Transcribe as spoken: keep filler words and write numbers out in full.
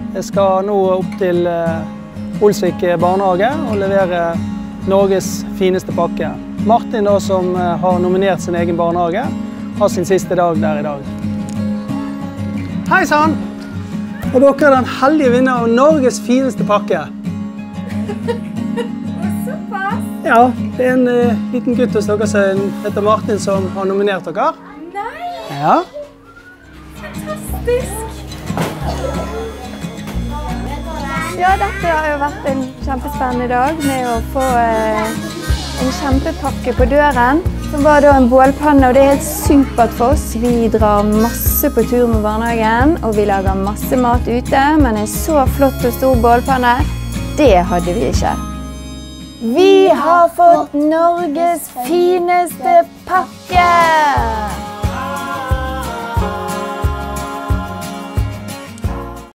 Jeg skal nå opp til Olsvik barnehage og levere Norges fineste pakke. Martin, da, som har nominert sin egen barnehage, har sin siste dag der i dag. Hei sann! Og dere er den heldige vinner av Norges fineste pakke. Såpass? Ja, det er en uh, liten gutt hos dere som heter Martin, som har nominert dere. Nei! Ja. Fantastisk! Ja, dette har jo vært en kjempespennende dag med å få eh, en kjempepakke på døren. Som var da en bålpanne, og det er helt supert for oss. Vi drar masse på tur med barnehagen, og vi lager masse mat ute. Men en så flott og stor bålpanne, det hadde vi ikke. Vi har fått Norges fineste pakke!